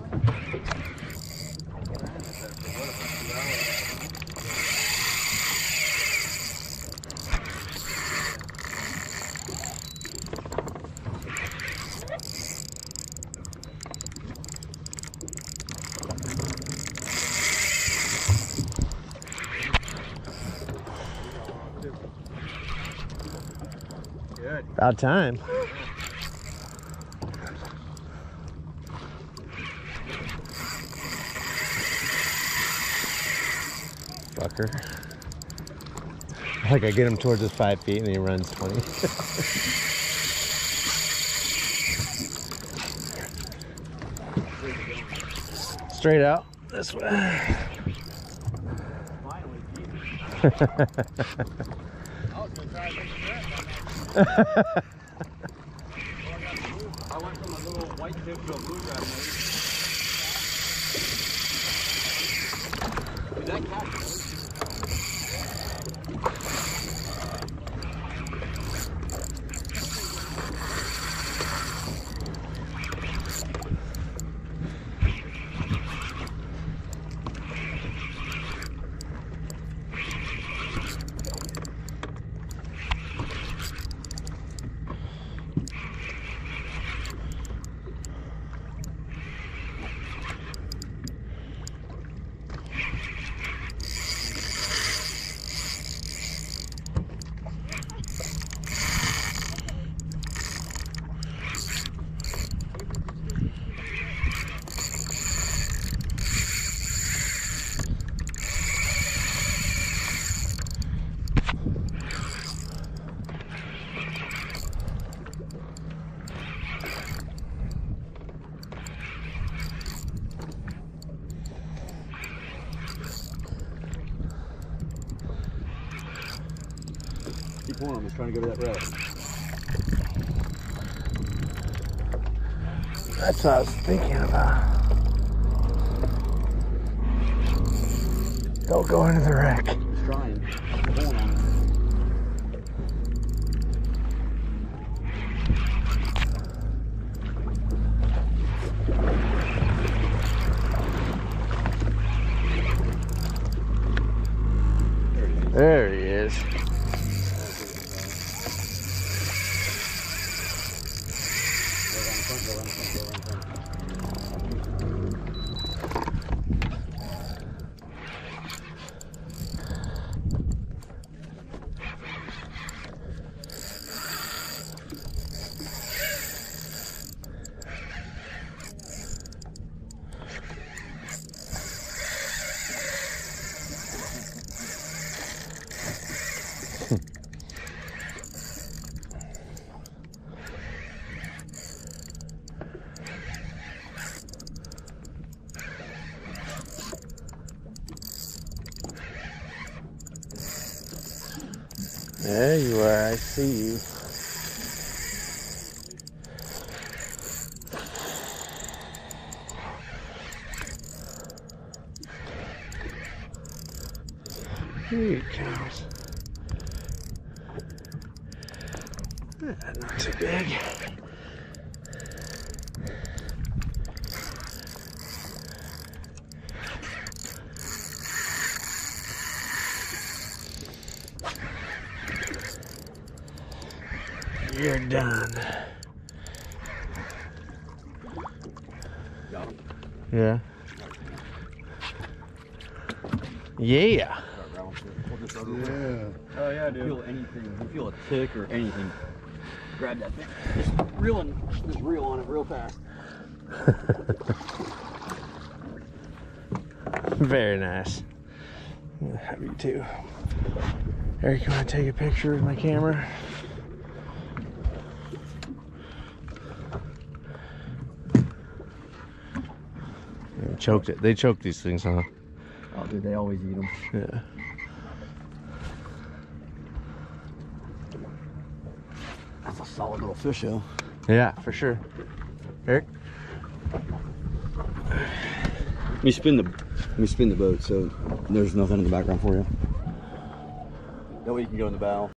Good. About time. Fucker. Like I get him towards his 5 feet and he runs 20. Straight out this way. Finally, I I was gonna try to make a I went from a little white tip to a blue crab. Dude, that catch. Keep pulling, I'm just trying to go to that rail. That's what I was thinking about. Don't go into the wreck. Just trying. I'm pulling on it. There he is. There you are, I see you. Here he comes. Not too big. You're done. Got him. Yeah. Yeah. Yeah. Oh yeah, dude. Feel anything? You feel a tick or anything? Grab that thing. Just reel on it real fast. Very nice. I'm happy too. Eric, you want to take a picture with my camera? They choked it. They choke these things, huh? Oh, dude, they always eat them. Yeah. That's a solid little fish, though. Yeah, for sure. Eric? Let me spin the boat so there's nothing in the background for you. That way you can go in the bow.